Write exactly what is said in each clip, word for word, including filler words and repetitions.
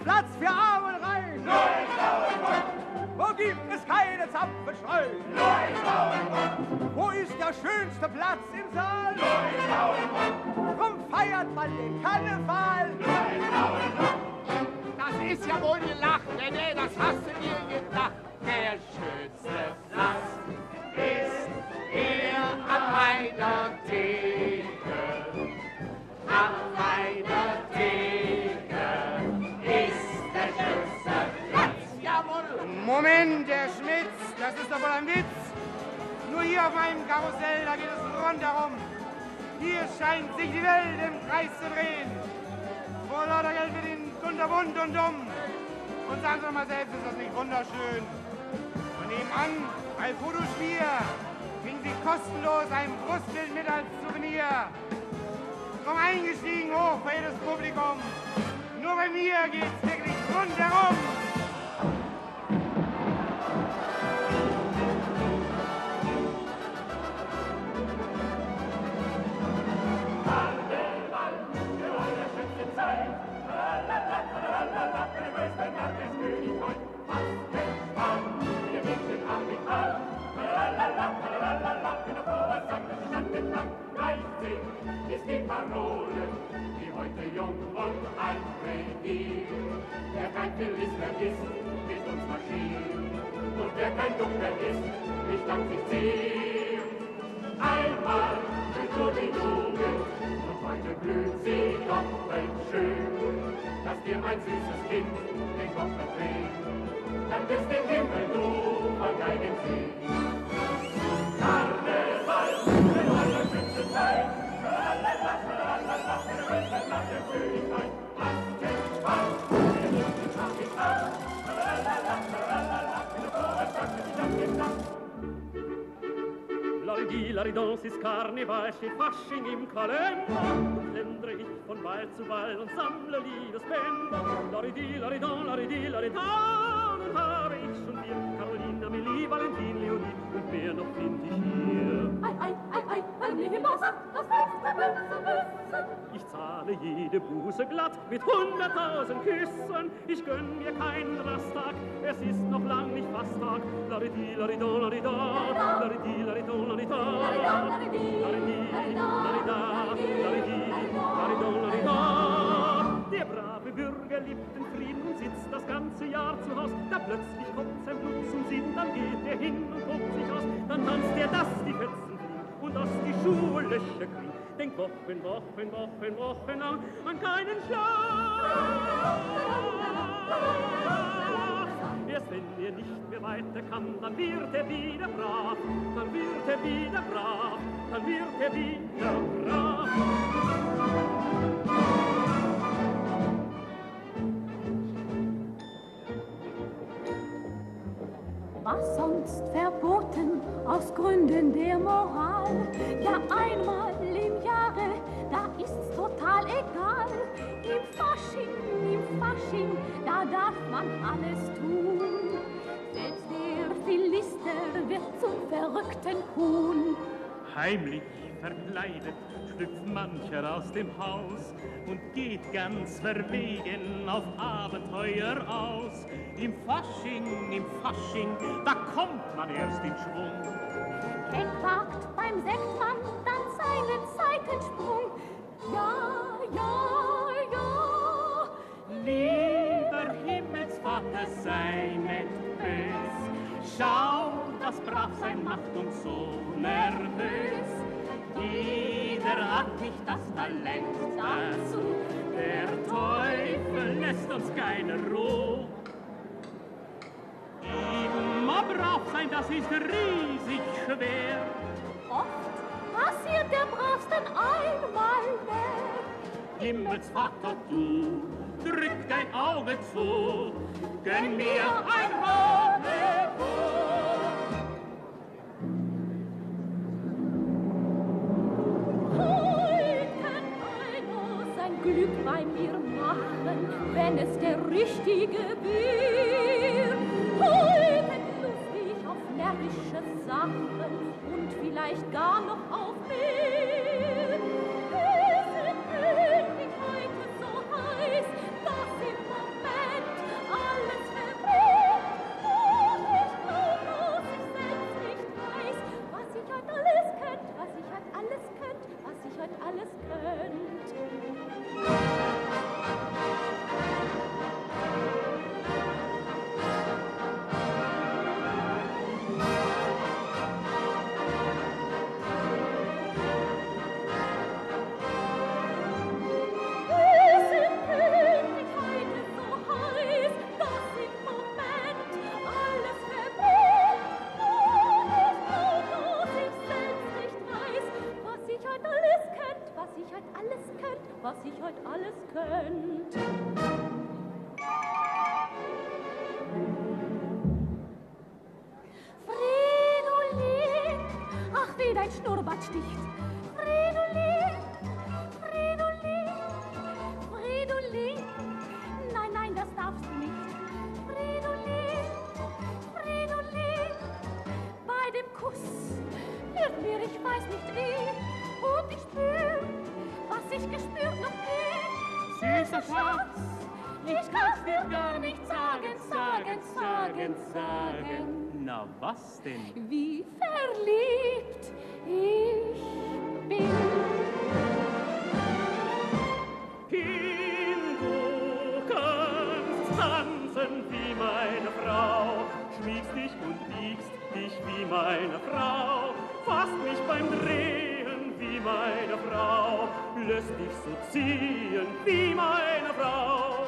ist Platz für Arm und Reich. Nur in Lauenburg. Wo gibt es keine Zapfenstreu? Nur in Lauenburg. Wo ist der schönste Platz im Saal? Nur in Lauenburg. Drum feiert man den Karneval. Nur in Lauenburg. Das ist ja wohl gelacht, René, das hast du dir gedacht. Der schönste Platz ist hier an meiner Theke. An meiner Theke ist der schönste Platz. Jawohl. Moment, Herr Schmitz, das ist doch wohl ein Witz. Nur hier auf meinem Karussell, da geht es rundherum. Hier scheint sich die Welt im Kreis zu drehen. Vor lauter Geld wird Ihnen kunterbunt und dumm. Und sagen Sie doch mal selbst, ist das nicht wunderschön? Und nebenan, bei Fotospiel, kriegen Sie kostenlos ein Brustbild mit als Souvenir. Komm eingestiegen, hoch, verehrtes Publikum. Nur bei mir geht's wirklich rundherum. Ist die Parole, die heute jung und alt regiert. Wer kein Philister ist, mit uns marschiert. Und wer kein Ducker ist, nicht dank sich zieht. Einmal blüht nur die Jugend, und heute blüht sie doppelt schön. Lass dir mein süßes Kind den Kopf verdrehen, dann wirst den Himmel du von deinem See. Karneval, der neue Schützenteil, Laridi, Laridons ist Karneval, steht Fasching im Kalender. Und schlendere ich von Ball zu Ball und sammle Liebesbänder. Laridi, Laridon, Laridi, Laridon, und habe ich schon vier. Carolina, Amelie, Valentin, Leonie, und mehr noch find ich hier. Ei, ei, ei, ei, ein Nebenbosser, das böse, böse, böse. Ich zahle jede Buße glatt mit hunderttausend Küssen. Ich gönn mir keinen Rasttag, es ist noch lang nicht Fasttag. Laridi, Laridon, Larida, Laridi, Laridon, Larida, Laridi, Larida, Laridi, Laridon, Larida. Der brave Bürger lebt in Frieden und sitzt das ganze Jahr zu Haus. Da plötzlich kommt sein Blut zum Sinn, dann geht er hin und tobt sich aus. Dann tanzt er, dass die Fetzen fliegen und dass die Schuhe Löcher kriegen. Denkt Wochen, Wochen, Wochen, Wochen lang an keinen Schlaf. Erst wenn er nicht mehr weiter kann, dann wird er wieder brav. Dann wird er wieder brav. Dann wird er wieder brav. Was sonst verboten aus Gründen der Moral, ja einmal im Jahre, da ist's total egal. Im Fasching, im Fasching, da darf man alles tun. Selbst der Philister wird zum verrückten Huhn. Heimlich verkleidet schlüpft mancher aus dem Haus und geht ganz verwegen auf Abenteuer aus. Im Fasching, im Fasching, da kommt man erst in Schwung. Kennt wagt beim Sektmann dann seinen Seitensprung. Ja, ja, ja. Lieber Himmelsvater, sei nicht bös. Schau, das Bravsein macht uns so nervös. Jeder hat nicht das Talent dazu. Der Teufel lässt uns keine Ruhe. Immer brav sein, das ist riesig schwer. Oft passiert der Bravsten einmal mehr. Himmelsvater, du, drück dein Auge zu, gönn mir ein Rendezvous. Heute einer sein Glück bei mir machen, wenn es der Richtige wird. Heute lustig auf närrische Sachen und vielleicht gar noch auf mehr. Es ist endlich heute so heiß, dass im Moment Fridolin, ach, wie dein Schnurrbart sticht. Fridolin, Fridolin, Fridolin, nein, nein, das darfst du nicht. Fridolin, Fridolin, bei dem Kuss wird mir, ich weiß nicht wie, und ich spür, was ich gespürt noch nie. Süßer Schatz, ich kann's dir gar nicht sagen, sagen, sagen, sagen. Na, was denn? Wie verliebt ich bin. Kind, du kannst tanzen wie meine Frau, schmiegst dich und biegst dich wie meine Frau, fasst mich beim Drehen wie meine Frau, lässt dich so ziehen wie meine Frau.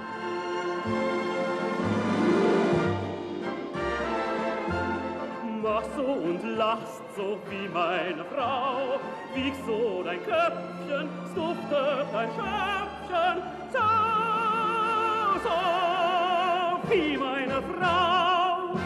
Machst so und lachst so wie meine Frau, wiegst so dein Köpfchen, duftet dein Schöpfchen, so, so wie meine Frau.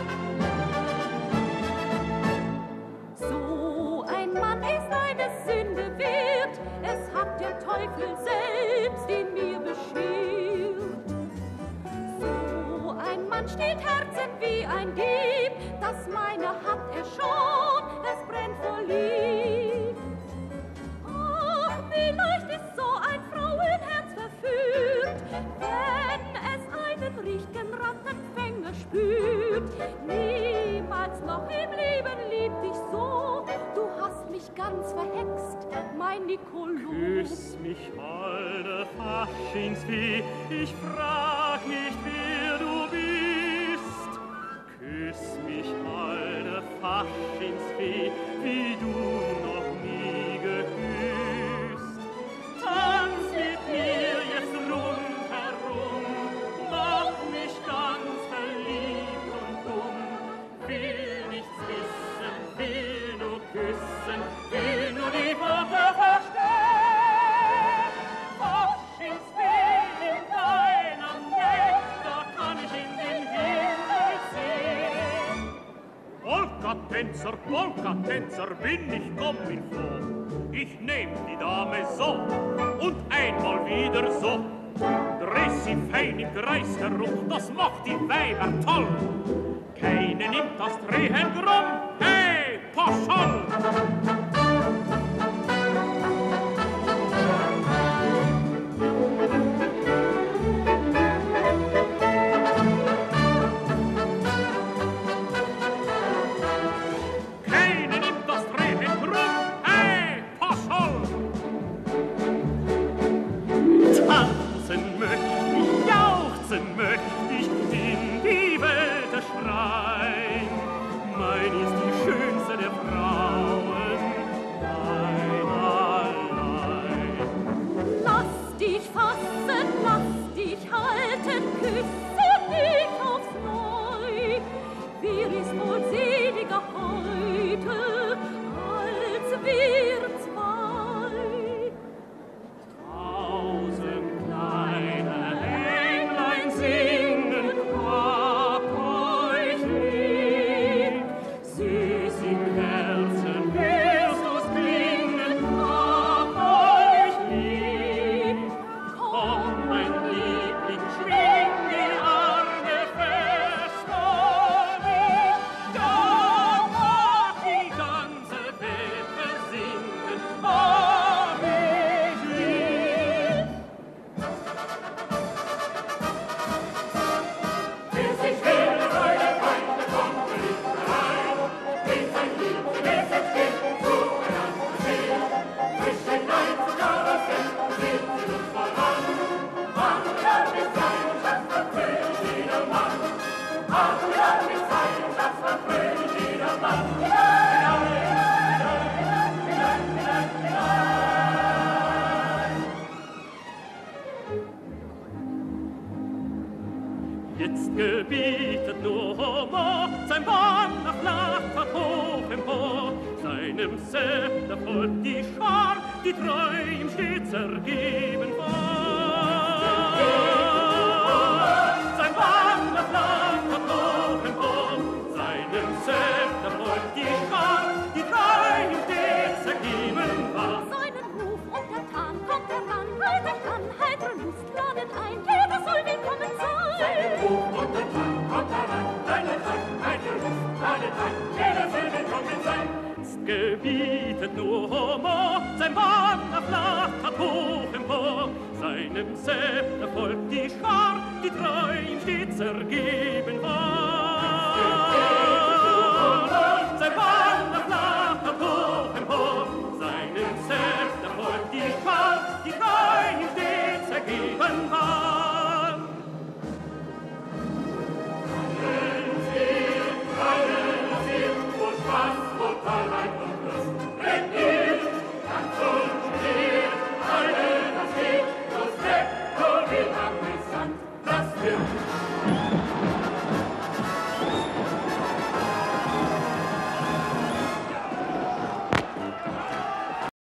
So ein Mann ist eine Sünde wert, es hat der Teufel selbst in mir beschert. So ein Mann steht Herzen wie ein Dieb, das meine hat er schon, es brennt vor Lieb. Ach, wie leicht ist so ein Frauenherz verführt, wenn es einen richtigen Rattenfänger spürt. Niemals noch im Leben liebt dich so, du hast mich ganz verhext, mein Nicolo. Küss mich, holde Faschingsvieh, ich frag nicht, wer du bist. Küss mich, holde Faschingsvieh, wie du noch nie geküsst. Tanz mit mir jetzt rundherum, mach mich ganz verliebt und dumm. Will nichts wissen, will nur küssen, will nur die Worte verstehen. Faschingsvieh in deiner Nähe, da kann ich in den Himmel sehen. Polka-Tänzer, Polka-Tänzer bin ich, komm mir vor. Ich nehm die Dame so und einmal wieder so. Dreh sie fein im Kreis herum, das macht die Weiber toll. Keine nimmt das Drehen krumm, hey, Paschall! Keine nimmt das Drehen krumm, hey, Paschall! Tanzen möcht ich, jauchzen möcht ich, in die Welt schreien. Mein ist die schönste der Frauen, mein allein. Lass dich fassen, lass dich halten, küsse dich aufs Neu. Wir ist wohl seliger heute, als wir zwei. Tausend kleine Englein singen, hab euch lieb. Süß im Herzen wirst du's klingen, hab euch lieb. Komm, mein Liebling, schwing die Arme fest um mich, da mag die ganze Welt versinken, hab ich lieb. Bis ich will, meine Feinde kommen nicht rein. Bin sein Lieb, wer sich steht, zueinander sehen. Zwischen ein zu Karussell sind sie uns voran. Ach, ja, mit sein, das verfröhlich jeder Mann. Ach, ja, mit sein, das verfröhlich jeder Mann. Jetzt gebietet nur Homo, sein Banner flattert hoch empor. Seinem Zepter folgt die Schar, die treu ihm stets ergeben war. sein Banner flattert hoch empor, seinem Zepter folgt die Schar, die treu ihm stets ergeben war. Sein Banner flattert hoch empor, seinem Zepter folgt die Schar, die treu